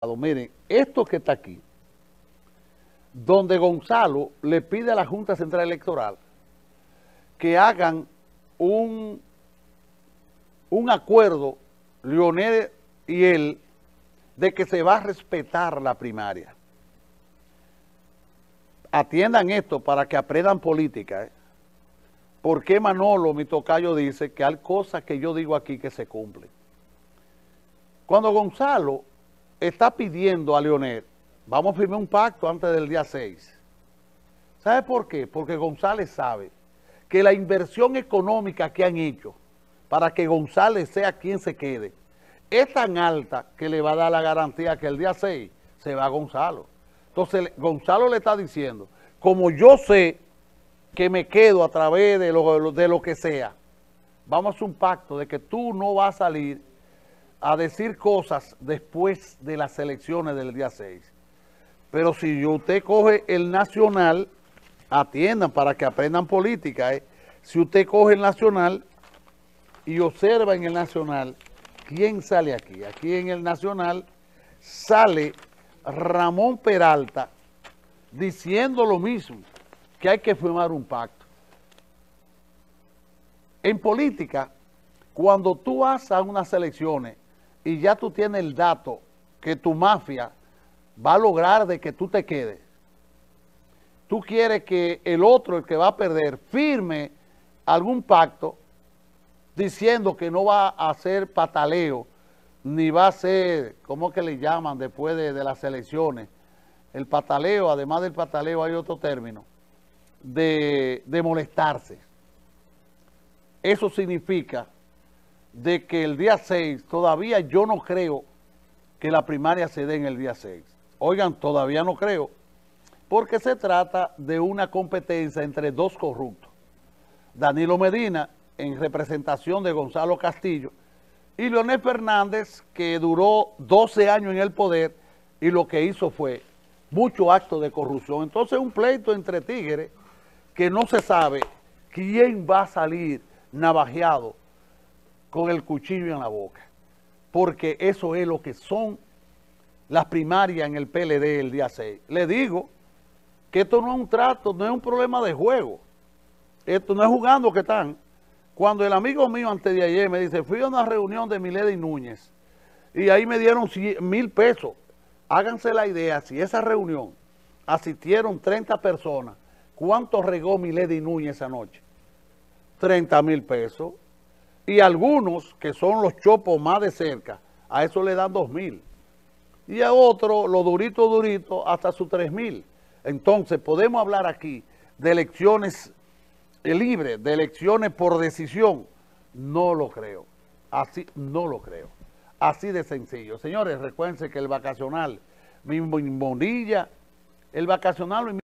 Miren, esto que está aquí, donde Gonzalo le pide a la Junta Central Electoral que hagan un acuerdo, Leonel y él, de que se va a respetar la primaria. Atiendan esto para que aprendan política, porque Manolo, mi tocayo, dice que hay cosas que yo digo aquí que se cumplen. Cuando Gonzalo está pidiendo a Leonel, vamos a firmar un pacto antes del día 6. ¿Sabe por qué? Porque González sabe que la inversión económica que han hecho para que González sea quien se quede es tan alta que le va a dar la garantía que el día 6 se va Gonzalo. Entonces Gonzalo le está diciendo, como yo sé que me quedo a través de lo que sea, vamos a hacer un pacto de que tú no vas a salir a decir cosas después de las elecciones del día 6. Pero si usted coge el nacional, atiendan para que aprendan política, si usted coge el nacional y observa en el nacional, ¿quién sale aquí? Aquí en el nacional sale Ramón Peralta diciendo lo mismo, que hay que firmar un pacto. En política, cuando tú vas a unas elecciones y ya tú tienes el dato que tu mafia va a lograr de que tú te quedes, tú quieres que el otro, el que va a perder, firme algún pacto diciendo que no va a hacer pataleo, ni va a ser, ¿cómo que le llaman después de las elecciones? El pataleo, además del pataleo hay otro término, de molestarse. Eso significa de que el día 6, todavía yo no creo que la primaria se dé en el día 6. Oigan, todavía no creo, porque se trata de una competencia entre dos corruptos. Danilo Medina, en representación de Gonzalo Castillo, y Leonel Fernández, que duró 12 años en el poder y lo que hizo fue mucho acto de corrupción. Entonces un pleito entre tigres que no se sabe quién va a salir navajeado con el cuchillo en la boca, porque eso es lo que son las primarias en el PLD el día 6. Le digo que esto no es un trato, no es un problema de juego, esto no es jugando que están. Cuando el amigo mío antes de ayer me dice, fui a una reunión de Milady Núñez y ahí me dieron 1,000 pesos, háganse la idea, si esa reunión asistieron 30 personas, ¿cuánto regó Milady Núñez esa noche? 30,000 pesos. Y algunos, que son los chopos más de cerca, a eso le dan 2,000. Y a otro, lo durito, hasta sus 3,000. Entonces, podemos hablar aquí de elecciones libres, de elecciones por decisión. No lo creo. Así, no lo creo. Así de sencillo. Señores, recuérdense que el vacacional, mi Bonilla, el vacacional